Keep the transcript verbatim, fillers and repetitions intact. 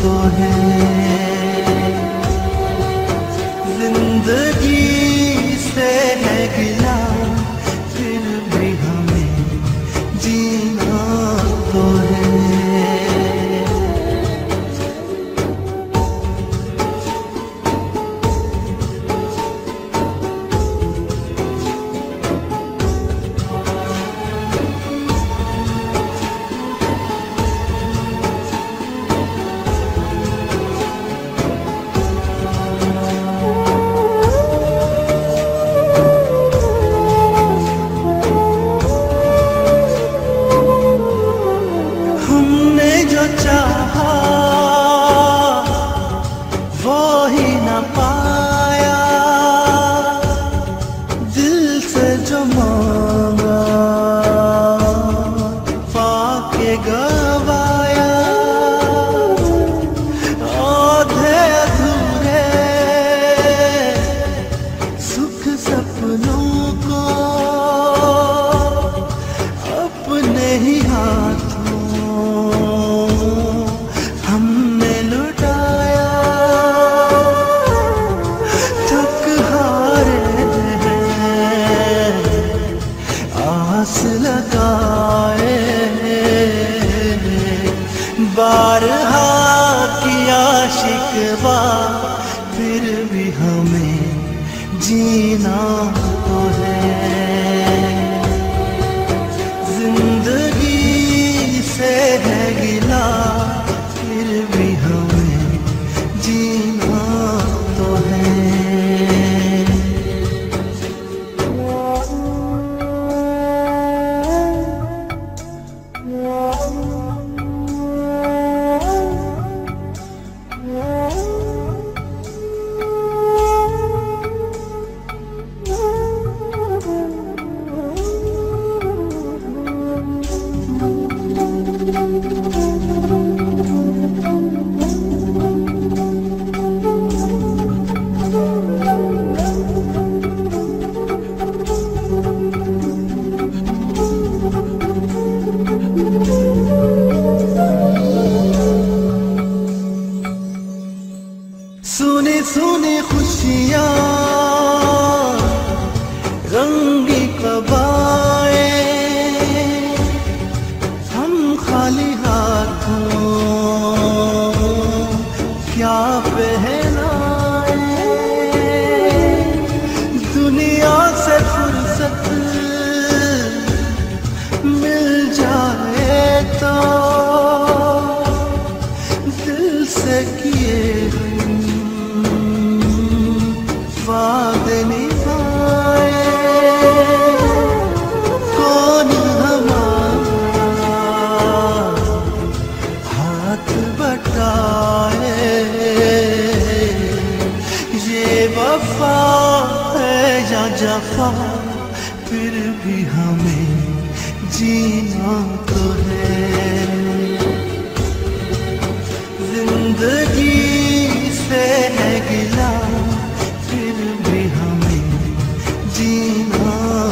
तो है। जिंदगी से है गिला फिर भी हमें जीना तो है। जो चाहा वो ही न पाया, दिल से जो मांगा पाके गवाया। आधे अधूरे सुख सपनों को अपने ही हाथ हमने लुटाया। थक हारे आस लगाए, बारहा किया शिकवा फिर भी हमें जीना तो है। जिंदगी से है गिला फिर भी हमें जीना तो है। सुनी सुनी खुशियाँ रंगी कबाएं, हम खाली हाथों क्या पहनाए। दुनिया से फुर्सत मिल जाए तो दिल से किए वादे निभाए। कौन हमारा हाथ बटाए, ये वफा है या जफा फिर भी हमें जीना तो है। जिंदगी से है गिला फिर भी हमें जीना